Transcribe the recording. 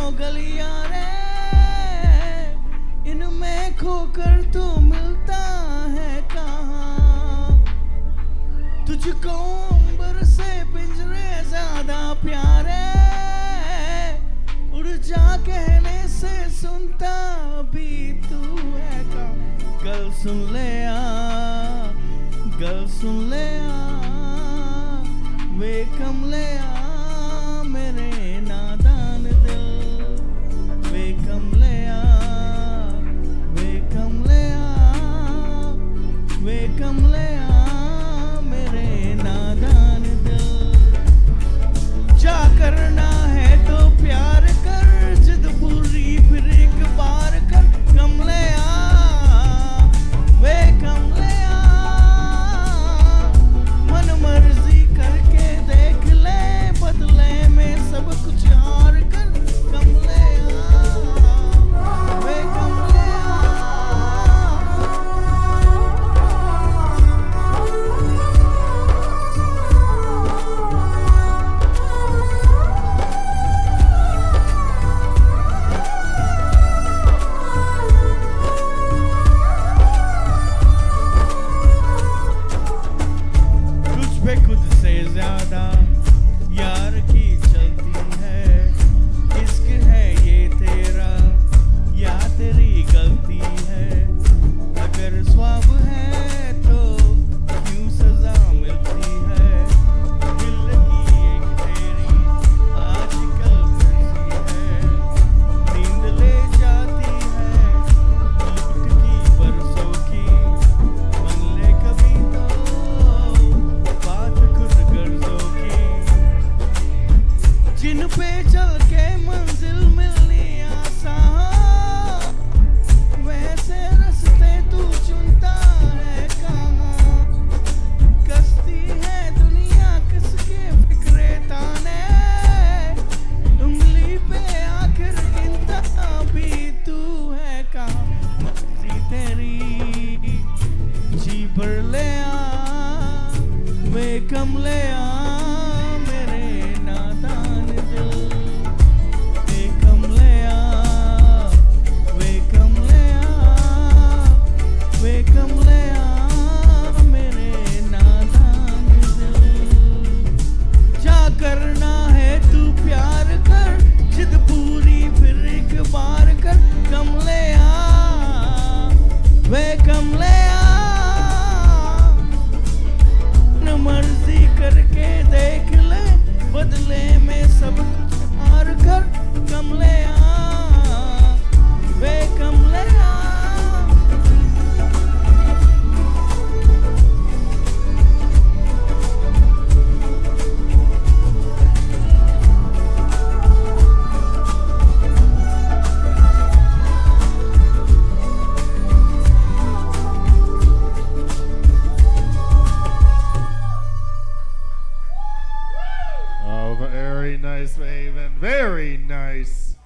गलियां रे, इनमें खोकर तू मिलता है कहाँ। तुझको अंबर से पिंजरे ज्यादा प्यारे, उड़ जा कहने से सुनता भी तू है कहाँ। गल सुन ले आ, गल सुन ले आ, वे कमले आ मेरे नादान दिल। वे कमले आ, वे कमले आ, वे कमले आ मेरे नादान दिल। जा करना है तो प्यार कर, जिद पूरी फिर एक बार कर। कमले आ, वे कमले आ, मन मर्जी करके देख ले, बदले में सब कुछ हार कर। कमले आ, वे कमले पे खुद से ज्यादा यार की चलती है। इश्क है ये तेरा या तेरी गलती है। अगर स्वाब है तो क्यों सजा मिलती है। दिल की एक तेरी आजकल कैसी है। नींद ले जाती है लुट की बरसों की। मन ले कभी तो जिन पे चल के मंजिल मिलनी आसान, वैसे रास्ते तू चुनता है कहाँ। कश्ती है दुनिया किसके फिक्रे ताने, उंगली पे आखिर गिनता भी तू है कहाँ। मर्जी तेरी जी भर ले आ, वे कमले आ मेरे नादान दिल। वे कमले आ, वे कमले आ, वे कमले आ मेरे नादान दिल। जा करना है तू प्यार कर, जिद पूरी फिर एक बार कर। कमले आ, वे कमले आ, मर्जी करके देख ले, बदले में सब कुछ हार कर। कमले आ, वे कमले आ। Oh, very nice, Maven. Very nice.